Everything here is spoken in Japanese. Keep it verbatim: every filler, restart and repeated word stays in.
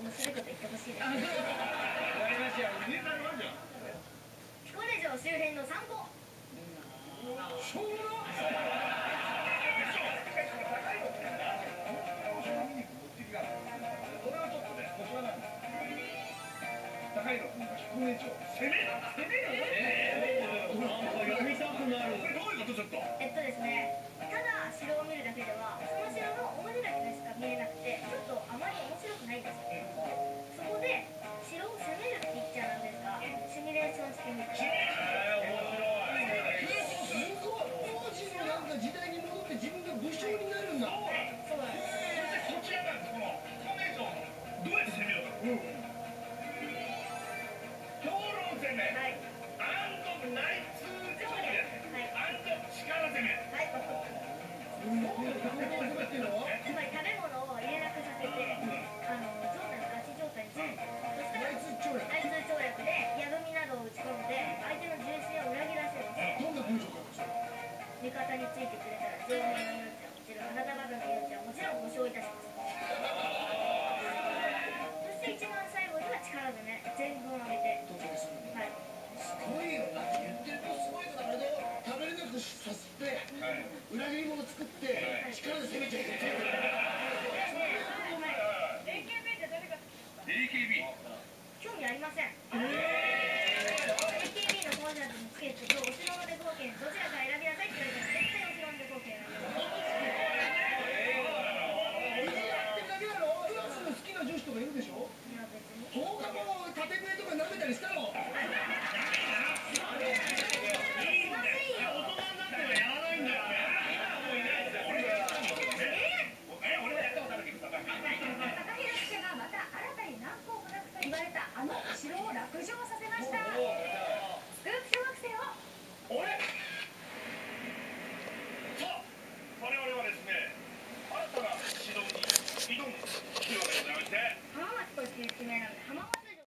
面白いこと言ってほしいです。 わかりましたよ。ネタのじゃん。 彦根城周辺の散歩。 しょうもな。高いの彦根城攻め攻めるどういうことちょっと。 えっとですね、ただ城を見るだけではその